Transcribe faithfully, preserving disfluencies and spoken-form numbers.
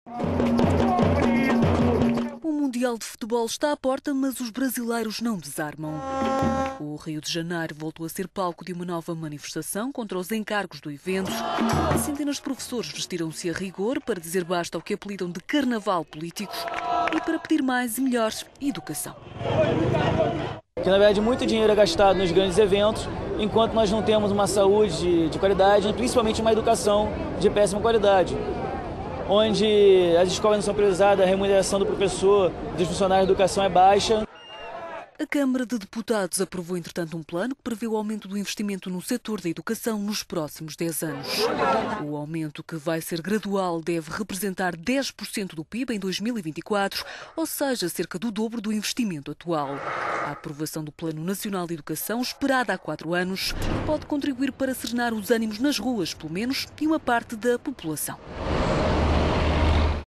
O Mundial de Futebol está à porta, mas os brasileiros não desarmam. O Rio de Janeiro voltou a ser palco de uma nova manifestação contra os encargos do evento. Centenas de professores vestiram-se a rigor para dizer basta ao que apelidam de carnaval político e para pedir mais e melhor educação. Que, na verdade, muito dinheiro é gastado nos grandes eventos, enquanto nós não temos uma saúde de qualidade, principalmente uma educação de péssima qualidade, onde as escolas não são priorizadas, a remuneração do professor, dos funcionários de educação é baixa. A Câmara de Deputados aprovou, entretanto, um plano que prevê o aumento do investimento no setor da educação nos próximos dez anos. O aumento, que vai ser gradual, deve representar dez por cento do P I B em dois mil e vinte e quatro, ou seja, cerca do dobro do investimento atual. A aprovação do Plano Nacional de Educação, esperada há quatro anos, pode contribuir para serenar os ânimos nas ruas, pelo menos de uma parte da população.